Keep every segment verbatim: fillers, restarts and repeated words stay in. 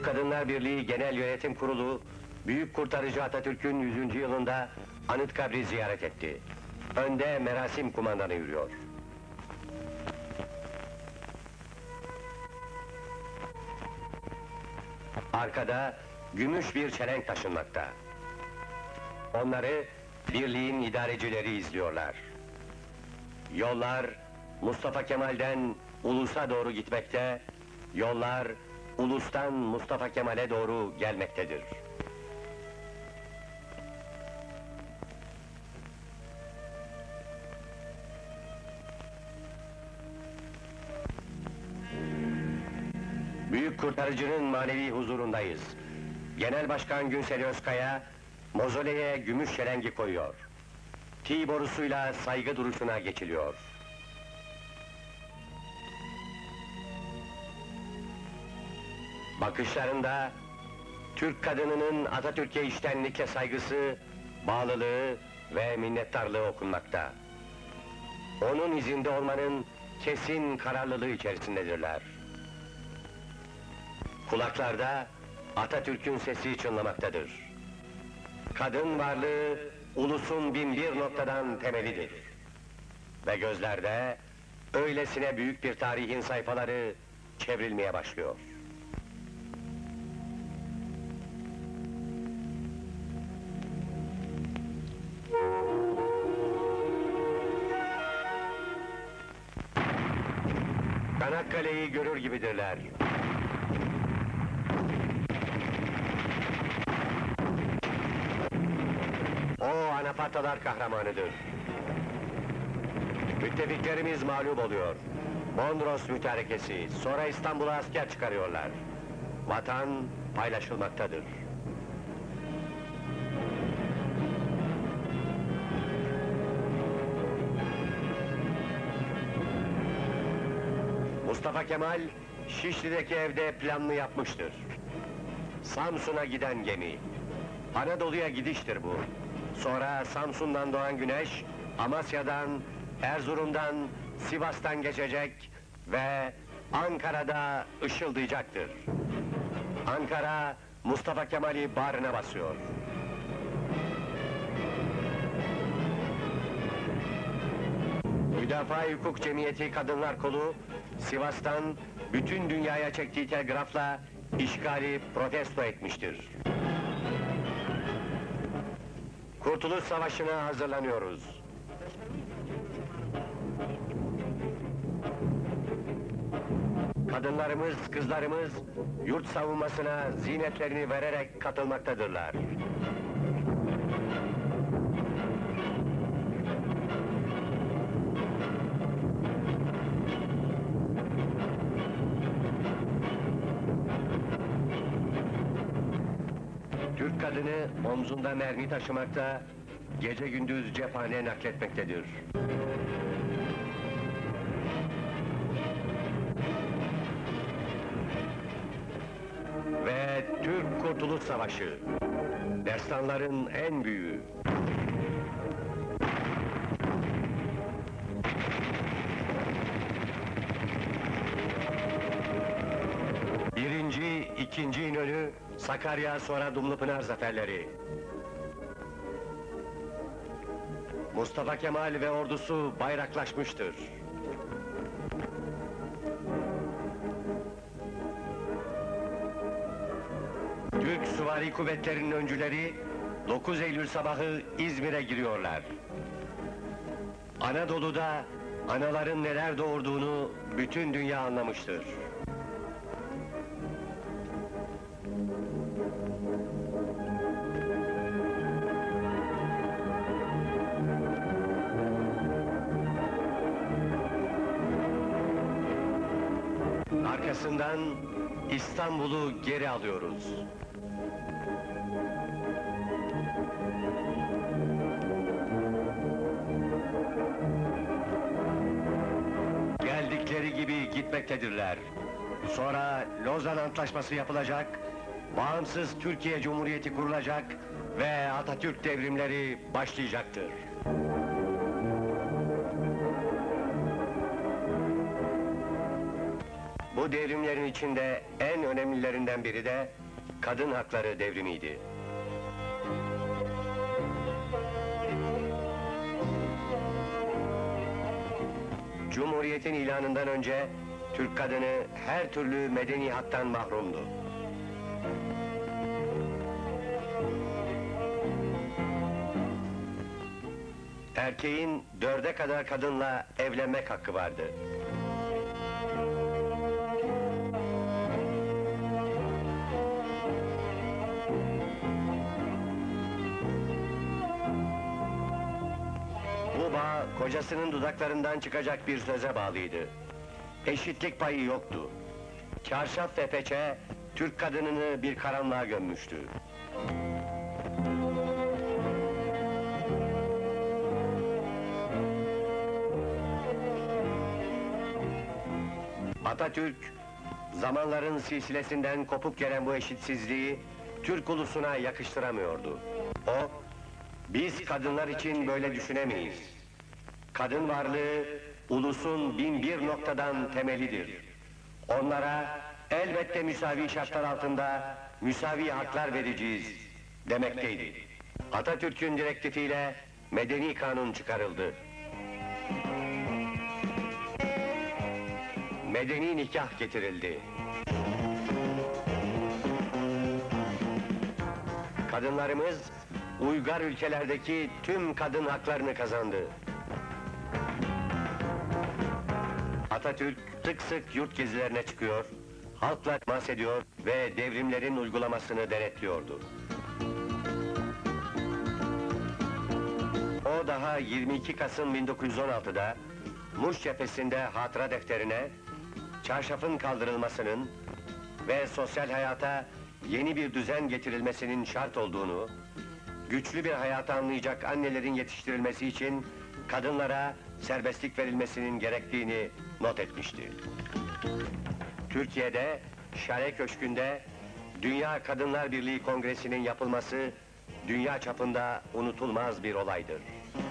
Türk Kadınlar Birliği Genel Yönetim Kurulu, Büyük Kurtarıcı Atatürk'ün yüzüncü yılında Anıtkabir'i ziyaret etti. Önde merasim kumandanı yürüyor. Arkada gümüş bir çelenk taşınmakta. Onları birliğin idarecileri izliyorlar. Yollar Mustafa Kemal'den Ulus'a doğru gitmekte, yollar Ulus'tan Mustafa Kemal'e doğru gelmektedir. Büyük Kurtarıcı'nın manevi huzurundayız. Genel Başkan Günsel Özkaya, mozoleye gümüş çelengi koyuyor. Ti borusuyla saygı duruşuna geçiliyor. Bakışlarında, Türk kadınının Atatürk'e içtenlikle saygısı, bağlılığı ve minnettarlığı okunmakta. Onun izinde olmanın kesin kararlılığı içerisindedirler. Kulaklarda Atatürk'ün sesi çınlamaktadır. Kadın varlığı, ulusun bin bir noktadan temelidir. Ve gözlerde, öylesine büyük bir tarihin sayfaları çevrilmeye başlıyor. Çanakkale'yi görür gibidirler. O Anafartalar kahramanıdır. Müttefiklerimiz mağlup oluyor. Mondros mütarekesi, sonra İstanbul'a asker çıkarıyorlar. Vatan paylaşılmaktadır. Mustafa Kemal, Şişli'deki evde planını yapmıştır. Samsun'a giden gemi. Anadolu'ya gidiştir bu. Sonra Samsun'dan doğan güneş, Amasya'dan, Erzurum'dan, Sivas'tan geçecek ve Ankara'da ışıldayacaktır. Ankara, Mustafa Kemal'i bağrına basıyor. Müdafaa-i Hukuk Cemiyeti Kadınlar Kolu, Sivas'tan bütün dünyaya çektiği telgrafla işgali protesto etmiştir. Kurtuluş Savaşı'na hazırlanıyoruz. Kadınlarımız, kızlarımız, yurt savunmasına zinetlerini vererek katılmaktadırlar. Türk kadını omzunda mermi taşımakta, gece gündüz cephane nakletmektedir. Ve Türk Kurtuluş Savaşı, destanların en büyüğü. Birinci, ikinci İnönü, Sakarya, sonra Dumlupınar zaferleri. Mustafa Kemal ve ordusu bayraklaşmıştır. Türk Süvari Kuvvetleri'nin öncüleri dokuz Eylül sabahı İzmir'e giriyorlar. Anadolu'da anaların neler doğurduğunu bütün dünya anlamıştır. Arkasından İstanbul'u geri alıyoruz. Geldikleri gibi gitmektedirler. Sonra Lozan Antlaşması yapılacak, bağımsız Türkiye Cumhuriyeti kurulacak ve Atatürk devrimleri başlayacaktır. Bu devrimlerin içinde en önemlilerinden biri de kadın hakları devrimiydi. Cumhuriyetin ilanından önce Türk kadını her türlü medeni haktan mahrumdu. Erkeğin dörde kadar kadınla evlenmek hakkı vardı. Bu bağ, kocasının dudaklarından çıkacak bir söze bağlıydı. Eşitlik payı yoktu. Çarşaf ve peçe, Türk kadınını bir karanlığa gömmüştü. Atatürk, zamanların silsilesinden kopup gelen bu eşitsizliği Türk ulusuna yakıştıramıyordu. O, biz kadınlar için böyle düşünemeyiz. Kadın varlığı, ulusun bin bir noktadan temelidir. Onlara elbette müsavi şartlar altında müsavi haklar vereceğiz demekteydi. Atatürk'ün direktifiyle medeni kanun çıkarıldı. Medeni nikah getirildi. Kadınlarımız, uygar ülkelerdeki tüm kadın haklarını kazandı. Atatürk sık sık yurt gezilerine çıkıyor, halkla temas ediyor ve devrimlerin uygulamasını denetliyordu. O daha yirmi iki Kasım bin dokuz yüz on altıda Muş cephesinde hatıra defterine çarşafın kaldırılmasının ve sosyal hayata yeni bir düzen getirilmesinin şart olduğunu, güçlü bir hayatı anlayacak annelerin yetiştirilmesi için kadınlara serbestlik verilmesinin gerektiğini not etmişti. Türkiye'de, Şale Köşkü'nde Dünya Kadınlar Birliği Kongresi'nin yapılması dünya çapında unutulmaz bir olaydır.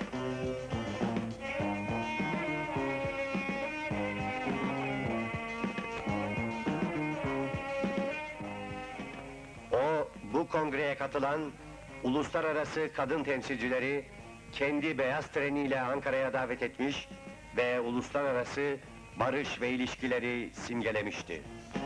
O, bu kongreye katılan uluslararası kadın temsilcileri kendi beyaz treniyle Ankara'ya davet etmiş ve uluslararası barış ve ilişkileri simgelemişti.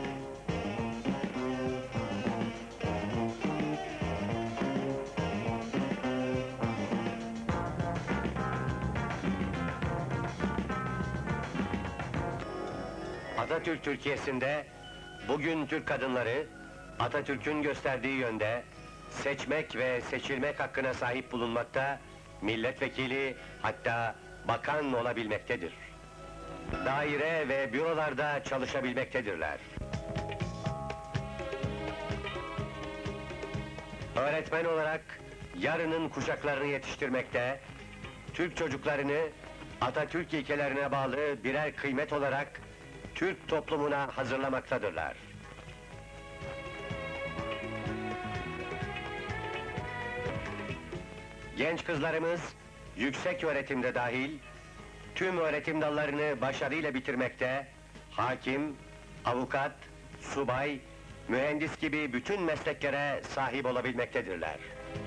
Atatürk Türkiye'sinde bugün Türk kadınları Atatürk'ün gösterdiği yönde seçmek ve seçilmek hakkına sahip bulunmakta, milletvekili hatta bakan olabilmektedir. Daire ve bürolarda çalışabilmektedirler. Öğretmen olarak yarının kuşaklarını yetiştirmekte, Türk çocuklarını Atatürk ilkelerine bağlı birer kıymet olarak Türk toplumuna hazırlamaktadırlar. Genç kızlarımız yüksek öğretimde dahil tüm öğretim dallarını başarıyla bitirmekte, hakim, avukat, subay, mühendis gibi bütün mesleklere sahip olabilmektedirler.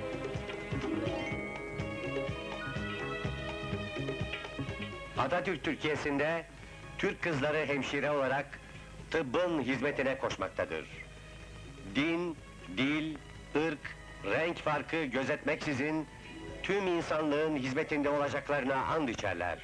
Atatürk Türkiye'sinde Türk kızları hemşire olarak tıbbın hizmetine koşmaktadır. Din, dil, ırk, renk farkı gözetmeksizin tüm insanlığın hizmetinde olacaklarına and içerler.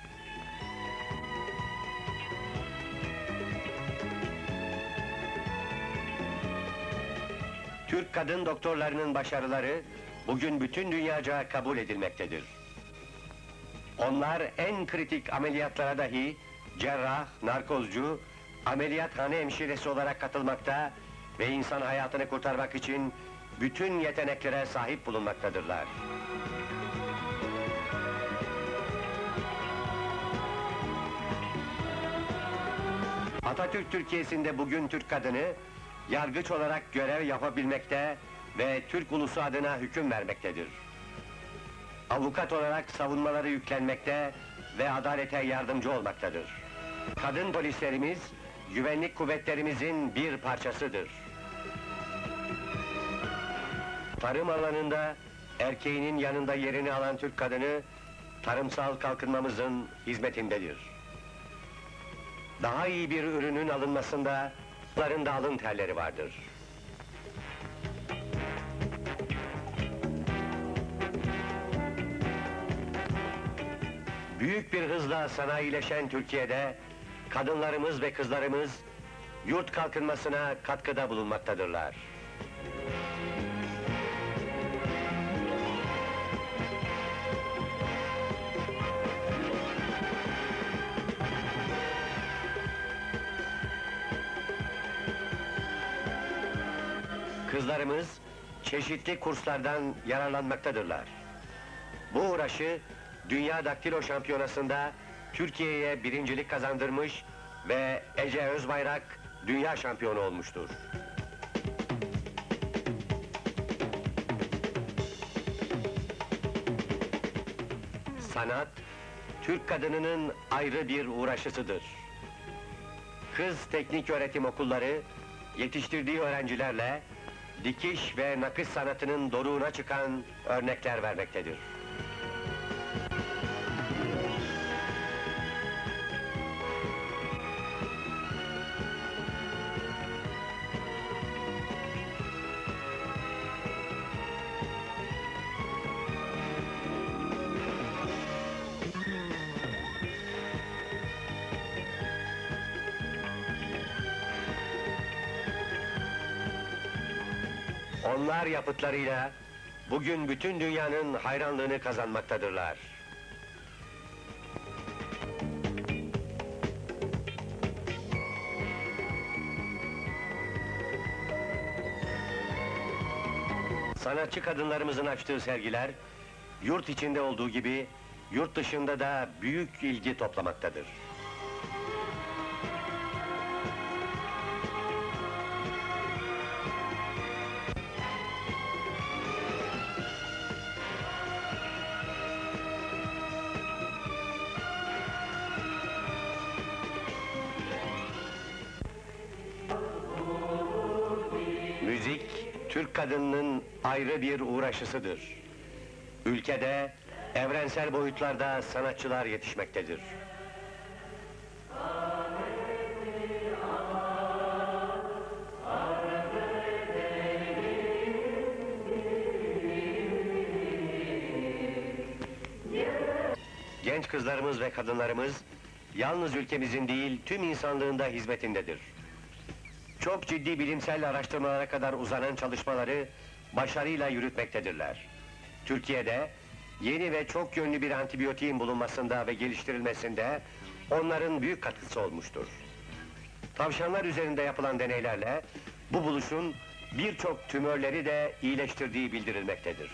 Türk kadın doktorlarının başarıları bugün bütün dünyaca kabul edilmektedir. Onlar en kritik ameliyatlara dahi cerrah, narkozcu, ameliyathane hemşiresi olarak katılmakta ve insan hayatını kurtarmak için bütün yeteneklere sahip bulunmaktadırlar. Atatürk Türkiye'sinde bugün Türk kadını yargıç olarak görev yapabilmekte ve Türk ulusu adına hüküm vermektedir. Avukat olarak savunmaları yüklenmekte ve adalete yardımcı olmaktadır. Kadın polislerimiz güvenlik kuvvetlerimizin bir parçasıdır. Tarım alanında erkeğinin yanında yerini alan Türk kadını, tarımsal kalkınmamızın hizmetindedir. Daha iyi bir ürünün alınmasında, onların da alın terleri vardır. Büyük bir hızla sanayileşen Türkiye'de, kadınlarımız ve kızlarımız, yurt kalkınmasına katkıda bulunmaktadırlar. Kızlarımız, çeşitli kurslardan yararlanmaktadırlar. Bu uğraşı, Dünya Daktilo Şampiyonası'nda Türkiye'ye birincilik kazandırmış ve Ece Özbayrak dünya şampiyonu olmuştur. Sanat, Türk kadınının ayrı bir uğraşısıdır. Kız teknik öğretim okulları, yetiştirdiği öğrencilerle dikiş ve nakış sanatının doruğuna çıkan örnekler vermektedir. Onlar yapıtlarıyla bugün bütün dünyanın hayranlığını kazanmaktadırlar. Sanatçı kadınlarımızın açtığı sergiler, yurt içinde olduğu gibi yurt dışında da büyük ilgi toplamaktadır. Müzik, Türk kadınının ayrı bir uğraşısıdır. Ülkede, evrensel boyutlarda sanatçılar yetişmektedir. Genç kızlarımız ve kadınlarımız, yalnız ülkemizin değil, tüm insanlığın da hizmetindedir. Çok ciddi bilimsel araştırmalara kadar uzanan çalışmaları başarıyla yürütmektedirler. Türkiye'de yeni ve çok yönlü bir antibiyotiğin bulunmasında ve geliştirilmesinde onların büyük katkısı olmuştur. Tavşanlar üzerinde yapılan deneylerle bu buluşun birçok tümörleri de iyileştirdiği bildirilmektedir.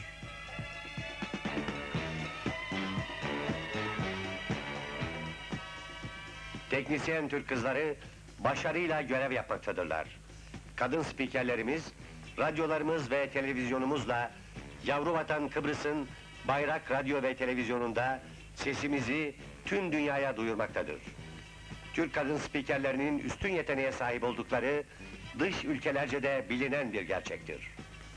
Teknisyen Türk kızları başarıyla görev yapmaktadırlar. Kadın spikerlerimiz, radyolarımız ve televizyonumuzla yavru vatan Kıbrıs'ın Bayrak Radyo ve Televizyonu'nda sesimizi tüm dünyaya duyurmaktadır. Türk kadın spikerlerinin üstün yeteneğe sahip oldukları dış ülkelerce de bilinen bir gerçektir.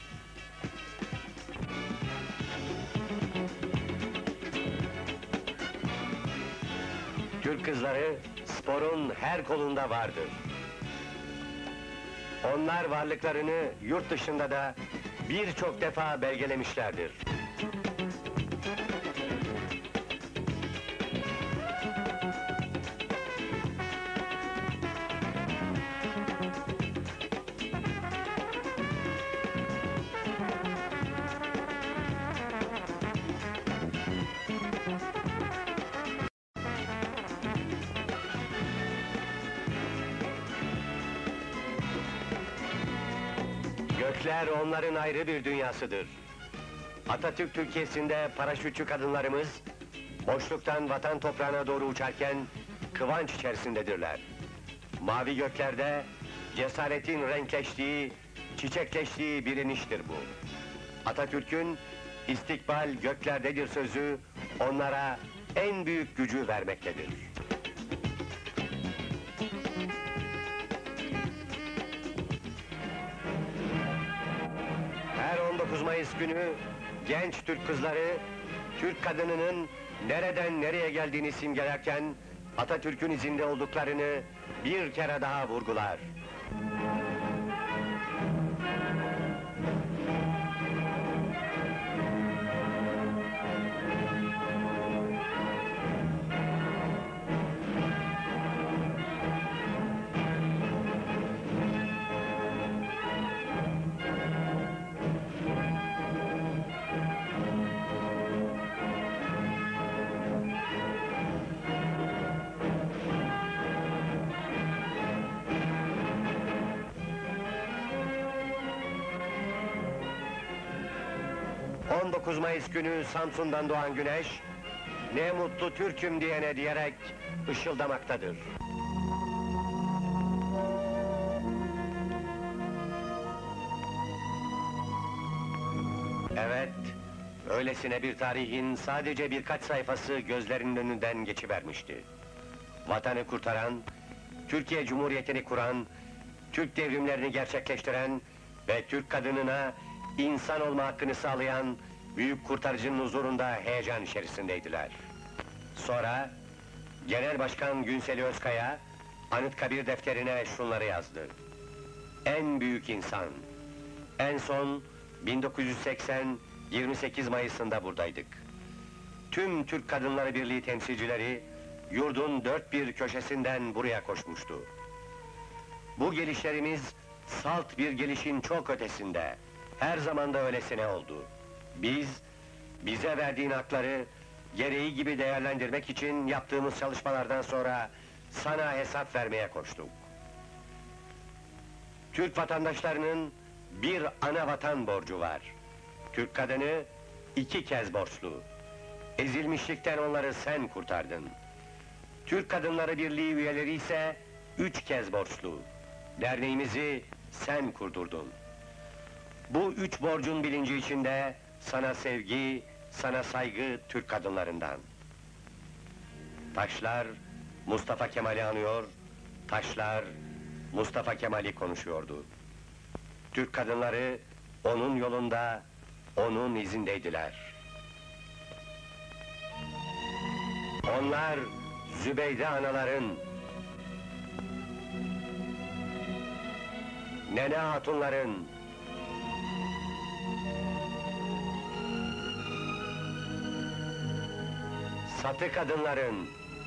Türk kızları sporun her kolunda vardır. Onlar varlıklarını yurt dışında da birçok defa belgelemişlerdir. Gökler onların ayrı bir dünyasıdır. Atatürk Türkiye'sinde paraşütçü kadınlarımız, boşluktan vatan toprağına doğru uçarken, kıvanç içerisindedirler. Mavi göklerde, cesaretin renkleştiği, çiçekleştiği bir iniştir bu. Atatürk'ün, istikbal göklerdedir sözü, onlara en büyük gücü vermektedir. Mayıs günü genç Türk kızları, Türk kadınının nereden nereye geldiğini simgelerken Atatürk'ün izinde olduklarını bir kere daha vurgular. on dokuz Mayıs günü Samsun'dan doğan güneş, ne mutlu Türk'üm diyene diyerek ışıldamaktadır. Evet, öylesine bir tarihin sadece birkaç sayfası gözlerinin önünden geçivermişti. Vatanı kurtaran, Türkiye Cumhuriyeti'ni kuran, Türk devrimlerini gerçekleştiren ve Türk kadınına insan olma hakkını sağlayan büyük kurtarıcının huzurunda heyecan içerisindeydiler. Sonra Genel Başkan Günseli Özkaya Anıtkabir defterine şunları yazdı: En büyük insan. En son bin dokuz yüz seksen yirmi sekiz Mayıs'ında buradaydık. Tüm Türk Kadınları Birliği temsilcileri yurdun dört bir köşesinden buraya koşmuştu. Bu gelişlerimiz salt bir gelişin çok ötesinde. Her zaman da öylesine oldu. Biz, bize verdiğin hakları gereği gibi değerlendirmek için yaptığımız çalışmalardan sonra sana hesap vermeye koştuk. Türk vatandaşlarının bir ana vatan borcu var. Türk kadını iki kez borçlu. Ezilmişlikten onları sen kurtardın. Türk Kadınları Birliği üyeleri ise üç kez borçlu. Derneğimizi sen kurdurdun. Bu üç borcun bilinci içinde sana sevgi, sana saygı Türk kadınlarından. Taşlar Mustafa Kemal'i anıyor, taşlar Mustafa Kemal'i konuşuyordu. Türk kadınları onun yolunda, onun izindeydiler. Onlar Zübeyde anaların, Nene hatunların, Satı kadınların,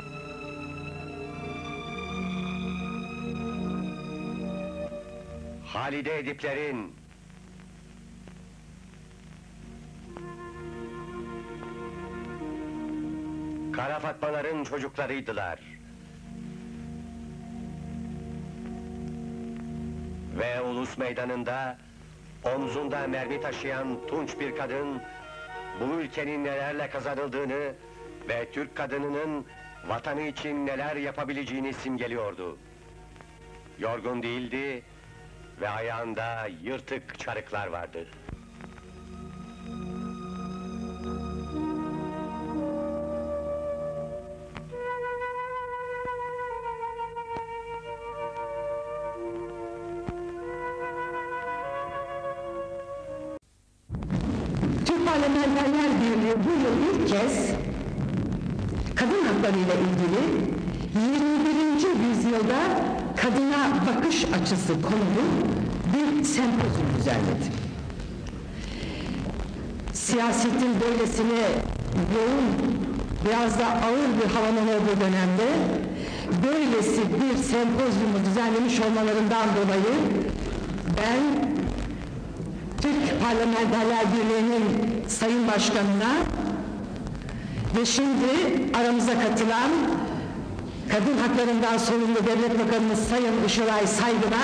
Halide Ediplerin, Kara Fatmaların çocuklarıydılar. Ve ulus meydanında, omzunda mermi taşıyan tunç bir kadın, bu ülkenin nelerle kazanıldığını ve Türk kadınının vatanı için neler yapabileceğini simgeliyordu. Yorgun değildi ve ayağında yırtık çarıklar vardı. Türk Parlamenterler Birliği bu yıl ilk kez kadın hakları ile ilgili yirmi birinci yüzyılda kadına bakış açısı konulu bir sempozyum düzenledi. Siyasetin böylesine yoğun, biraz da ağır bir havanın olduğu dönemde böylesi bir sempozyumu düzenlemiş olmalarından dolayı ben Türk Parlamenterler Birliği'nin Sayın Başkanı'na ve şimdi aramıza katılan kadın haklarından sorumlu Devlet Bakanımız Sayın Işılay Saygın'a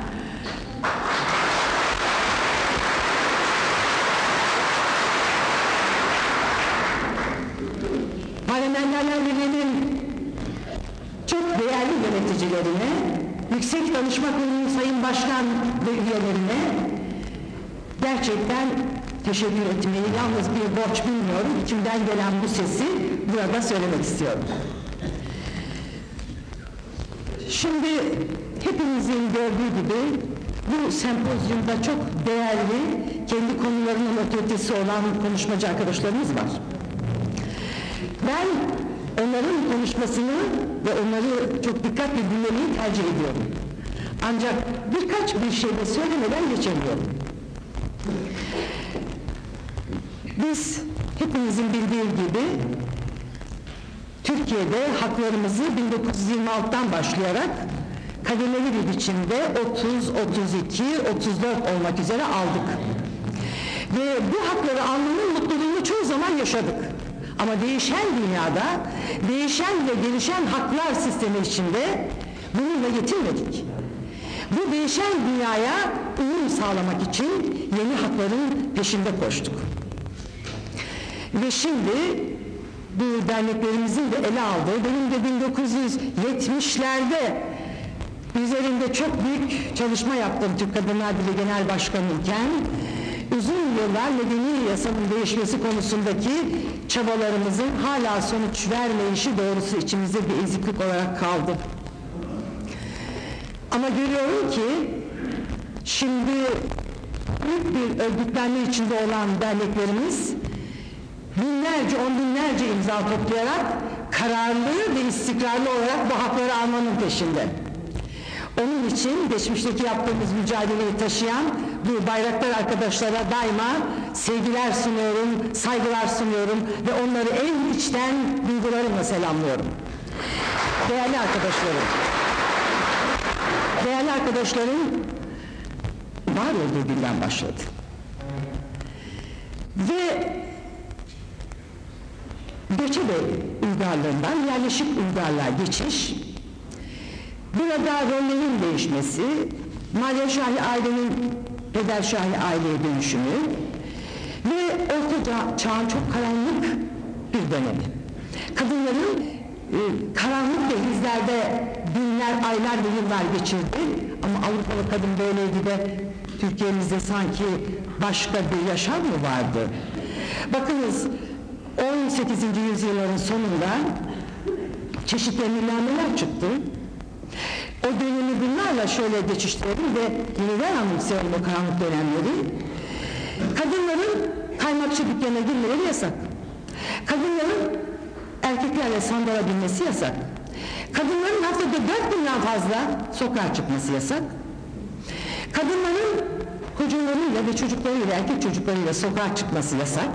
Parlamenterler Birliği'nin çok değerli yöneticilerine, Yüksek Danışma Kurulu Sayın Başkan ve üyelerine gerçekten teşekkür etmeyi yalnız bir borç bilmiyorum, içimden gelen bu sesi burada söylemek istiyorum. Şimdi hepimizin gördüğü gibi bu sempozyumda çok değerli kendi konularının otoritesi olan konuşmacı arkadaşlarımız var. Ben onların konuşmasını ve onları çok dikkatle dinlemeyi tercih ediyorum. Ancak birkaç bir şey de söylemeden geçemiyorum. Biz hepimizin bildiği gibi Türkiye'de haklarımızı bin dokuz yüz yirmi altıdan başlayarak kademeli bir biçimde otuz, otuz iki, otuz dört olmak üzere aldık. Ve bu hakları almanın mutluluğunu çoğu zaman yaşadık. Ama değişen dünyada, değişen ve gelişen haklar sistemi içinde bununla yetinmedik. Bu değişen dünyaya uyum sağlamak için yeni hakların peşinde koştuk. Ve şimdi bu derneklerimizin de ele aldığı, benim de bin dokuz yüz yetmişlerde üzerinde çok büyük çalışma yaptım Türk Kadınlar Birliği Genel Başkanı iken, uzun yıllar medeni yasanın değişmesi konusundaki çabalarımızın hala sonuç vermeyişi doğrusu içimizde bir eziklik olarak kaldı. Ama görüyorum ki şimdi büyük bir örgütlenme içinde olan derneklerimiz binlerce, on binlerce imza toplayarak kararlı ve istikrarlı olarak bu hakları almanın peşinde. Onun için geçmişteki yaptığımız mücadeleyi taşıyan bu bayraktar arkadaşlara daima sevgiler sunuyorum, saygılar sunuyorum ve onları en içten duygularımla selamlıyorum. Değerli arkadaşlarım, değerli arkadaşlarım var olduğu günden başladı. Ve göçebe uygarlığından yerleşik uygarlığa geçiş, burada rollerin değişmesi, Maria Şahi ailenin Peder Şahi aileye dönüşümü ve Orta Çağ'ın çok karanlık bir dönemi. Kadınların e, karanlık denizlerde günler, aylar ve yıllar geçirdi ama Avrupalı kadın böyleydi de Türkiye'mizde sanki başka bir yaşam mı vardı? Bakınız, on sekizinci yüzyılların sonunda çeşitli emirnameler çıktı. O dönemi bunlarla şöyle geçiştirelim ve yeniden anımsayalım o karanlık dönemleri. Kadınların kaymakçı dükkanına girmeleri yasak. Kadınların erkeklerle sandala binmesi yasak. Kadınların haftada dört günden fazla sokağa çıkması yasak. Kadınların kocalarıyla ve çocuklarıyla, erkek çocuklarıyla sokağa çıkması yasak.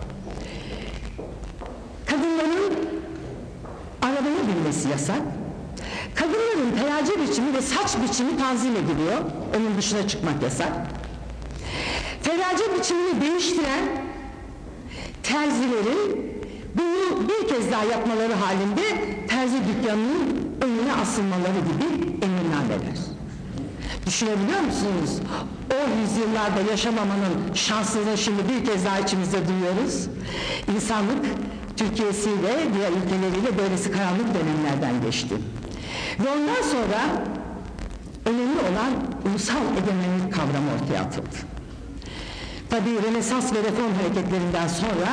Kadınların arabaya binmesi yasak. Kadınların terazi biçimi ve saç biçimi tanzim ediliyor. Onun dışına çıkmak yasak. Terazi biçimini değiştiren terzilerin bunu bir kez daha yapmaları halinde terzi dükkanının önüne asılmaları gibi emirnameler. Düşünebiliyor musunuz? O yüzyıllarda yaşamamanın şanslılığını şimdi bir kez daha içimizde duyuyoruz. İnsanlık Türkiye'siyle, diğer ülkeleriyle böylesi karanlık dönemlerden geçti. Ve ondan sonra önemli olan ulusal egemenlik kavramı ortaya atıldı. Tabii Rönesans ve Reform hareketlerinden sonra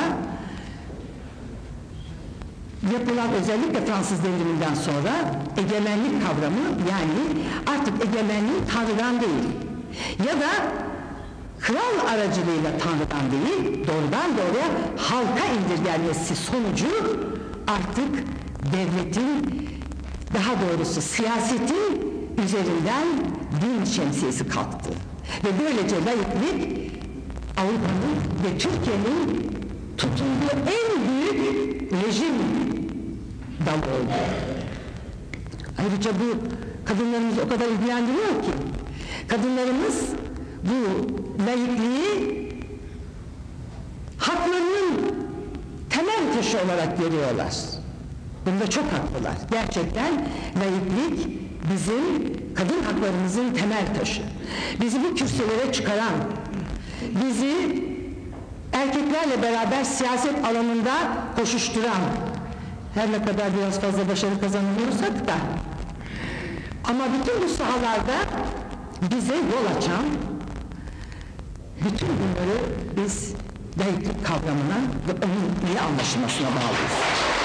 yapılan özellikle Fransız devriminden sonra egemenlik kavramı, yani artık egemenlik Tanrı'dan değil ya da kral aracılığıyla Tanrı'dan değil, doğrudan doğruya halka indirgenmesi sonucu artık devletin, daha doğrusu siyasetin üzerinden din şemsiyesi kalktı. Ve böylece laiklik Avrupa'nın ve Türkiye'nin tutunduğu en büyük rejim dalı oldu. Ayrıca bu kadınlarımız o kadar ilgilendiriyor ki, kadınlarımız bu laikliği haklarının temel taşı olarak görüyorlar. Bunda çok haklılar. Gerçekten laiklik bizim kadın haklarımızın temel taşı. Bizi bu kürsülere çıkaran, bizi erkeklerle beraber siyaset alanında koşuşturan, her ne kadar biraz fazla başarı kazanamıyorsak da, ama bütün bu sahalarda bize yol açan, bütün bunları biz laiklik kavramına ve onun iyi anlaşılmasına bağlıyız.